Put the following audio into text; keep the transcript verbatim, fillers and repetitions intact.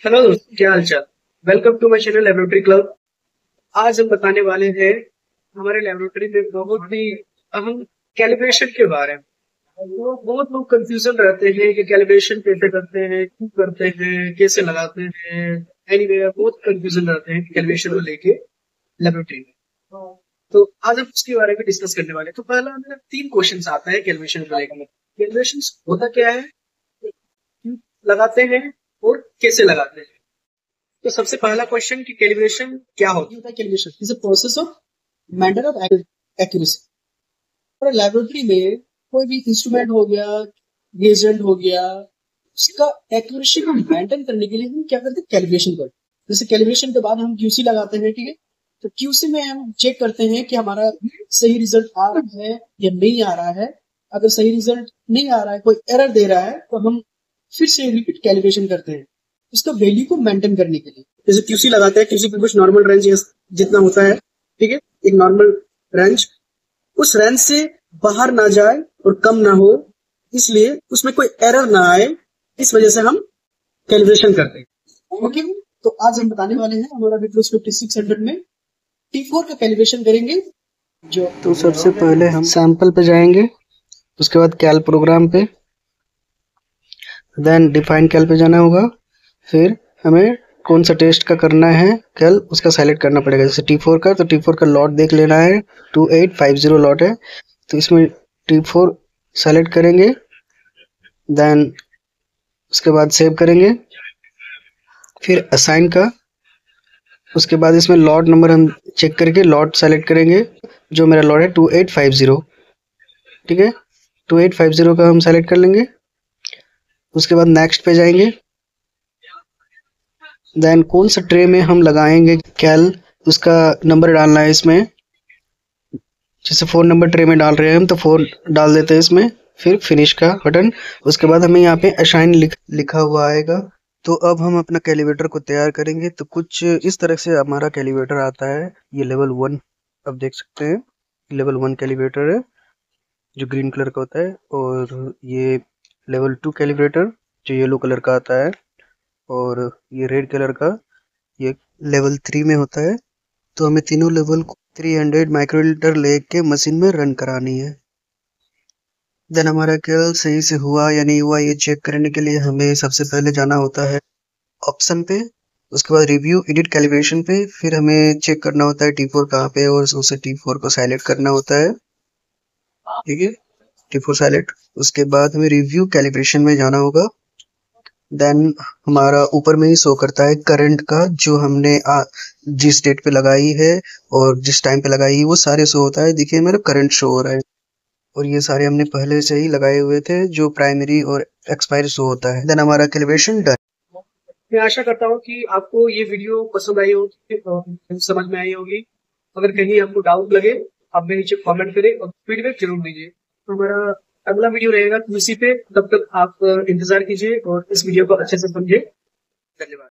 Hello दोस्तों, क्या हाल चाल। Welcome to my channel laboratory club. आज हम बताने वाले हैं हमारे लेबोरेटरी में बहुत ही अहम कैलिब्रेशन के बारे में। तो बहुत लोग कंफ्यूजन रहते हैं कि कैलिब्रेशन कैसे करते हैं, क्यों करते हैं, कैसे लगाते हैं। एनीवे बहुत कंफ्यूजन रहते हैं कैलिब्रेशन को लेके लेबोरेटरी में। तो आज हम उसके बारे में डिस्कस करने वाले हैं। तो पहला मेरा तीन क्वेश्चन आता है कैलिब्रेशन को लेकर। कैलिब्रेशन होता क्या है, क्यों लगाते हैं और कैसे लगाते हैं। तो सबसे पहला क्वेश्चन कि कैलिब्रेशन क्या होता है। Calibration is a process of maintain of accuracy. और लेबोरेटरी में कोई भी इंस्ट्रूमेंट हो गया, रिएजेंट हो गया, उसका एक्यूरेसी को मेंटेन करने के लिए हम क्या करते हैं, कैलिब्रेशन करते हैं। जैसे कैलिब्रेशन के बाद हम क्यूसी लगाते हैं, ठीक है। तो क्यूसी में हम चेक करते हैं कि हमारा सही रिजल्ट आ रहा है या नहीं आ रहा है। अगर सही रिजल्ट नहीं आ रहा है, कोई एरर दे रहा है, तो हम फिर से रिपीट कैलिब्रेशन करते हैं उसका वैल्यू को मेंटेन करने के लिए। जैसे क्यूसी लगाते हैं, क्यूसी पे कुछ नॉर्मल रेंज जितना होता है, ठीक है, एक नॉर्मल रेंज, उस रेंज से बाहर ना जाए और कम ना हो, इसलिए उसमें कोई एरर ना आए, इस वजह से हम कैलिब्रेशन करते हैं। ओके, तो आज हम बताने वाले हैं हमारा विट्रोस फिफ्टी सिक्स हंड्रेड में टी फोर का कैलिब्रेशन करेंगे। जो तो सबसे पहले हम सैंपल पे जाएंगे, उसके बाद कैल प्रोग्राम पे, देन डिफाइन कैल पे जाना होगा। फिर हमें कौन सा टेस्ट का करना है कैल, उसका सेलेक्ट करना पड़ेगा। जैसे टी फोर का, तो टी फोर का लॉट देख लेना है, two eight five zero lot है, तो इसमें टी फोर सेलेक्ट करेंगे। देन उसके बाद सेव करेंगे। फिर असाइन का, उसके बाद इसमें लॉट नंबर हम चेक करके लॉट सेलेक्ट करेंगे। जो मेरा लॉट है टू एट फाइव जीरो, ठीक है, टू एट फाइव जीरो का हम सेलेक्ट कर लेंगे। उसके बाद नेक्स्ट पे जाएंगे। देन कौन सा ट्रे में हम लगाएंगे कैल, उसका नंबर डालना है इसमें। जैसे फोर नंबर ट्रे में डाल रहे हैं हम, तो फोर डाल देते हैं इसमें। फिर फिनिश का बटन, उसके बाद हमें यहाँ पे असाइन लिख, लिखा हुआ आएगा। तो अब हम अपना कैलिब्रेटर को तैयार करेंगे। तो कुछ इस तरह से हमारा कैलिब्रेटर आता है। ये लेवल वन, अब देख सकते हैं, लेवल वन कैलिब्रेटर है जो ग्रीन कलर का होता है। और ये लेवल टू कैलिब्रेटर जो येलो कलर का आता है। और ये रेड कलर का ये लेवल थ्री में होता है। तो हमें तीनों लेवल को थ्री हंड्रेड माइक्रोलीटर लेके मशीन में रन करानी है। देन हमारा कैल सही से हुआ या नहीं हुआ, ये चेक करने के लिए हमें सबसे पहले जाना होता है ऑप्शन पे, उसके बाद रिव्यू एडिट कैलिब्रेशन पे। फिर हमें चेक करना होता है टी फोर कहाँ पे है, और उसे टी फोर को सेलेक्ट करना होता है, ठीक है, टी फोर सेलेक्ट। उसके बाद हमें रिव्यू कैलिब्रेशन में जाना होगा। देन हमारा ऊपर में ही शो करता है करंट का, जो हमने आ, जिस डेट पे लगाई है और जिस टाइम पे लगाई है वो सारे शो होता है। देखिए मेरा करंट शो हो रहा है, और ये सारे हमने पहले से ही लगाए हुए थे, जो प्राइमरी और एक्सपायरी शो होता है। देन हमारा कैलिब्रेशन डन। मैं आशा करता हूँ कि आपको ये वीडियो पसंद आई होगी और समझ में आई होगी। अगर कहीं आपको डाउट लगे, आप मेरे नीचे कमेंट करें और फीडबैक जरूर दीजिए। तो हमारा अगला वीडियो रहेगा इसी पे। तब तक आप इंतजार कीजिए और इस वीडियो को अच्छे से समझिए। धन्यवाद।